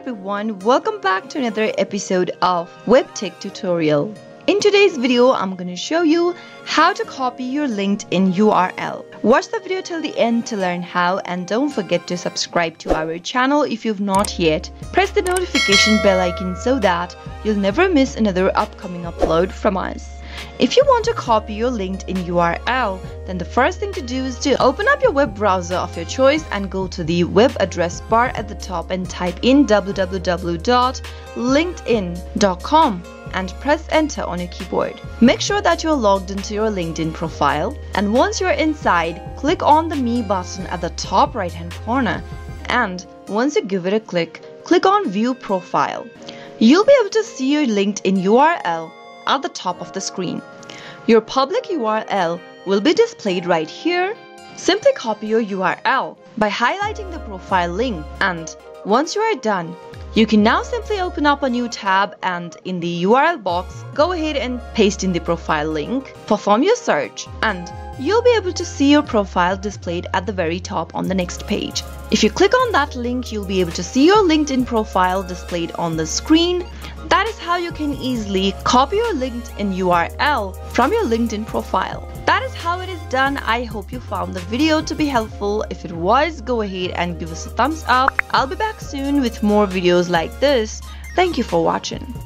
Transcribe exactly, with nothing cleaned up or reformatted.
everyone, welcome back to another episode of Webtech Tutorial. In today's video, I'm going to show you how to copy your LinkedIn U R L. Watch the video till the end to learn how, and don't forget to subscribe to our channel if you've not yet. Press the notification bell icon so that you'll never miss another upcoming upload from us. If you want to copy your LinkedIn U R L, then the first thing to do is to open up your web browser of your choice and go to the web address bar at the top and type in w w w dot linkedin dot com and press enter on your keyboard. Make sure that you're logged into your LinkedIn profile, and once you're inside, click on the Me button at the top right hand corner, and once you give it a click, click on View Profile. You'll be able to see your LinkedIn U R L at the top of the screen. Your public U R L will be displayed right here. Simply copy your U R L by highlighting the profile link, and once you are done, you can now simply open up a new tab and in the U R L box, go ahead and paste in the profile link, perform your search, and you'll be able to see your profile displayed at the very top on the next page. If you click on that link, you'll be able to see your LinkedIn profile displayed on the screen. That is how you can easily copy your LinkedIn U R L from your LinkedIn profile. That is how it is done. I hope you found the video to be helpful. If it was, go ahead and give us a thumbs up. I'll be back soon with more videos like this. Thank you for watching.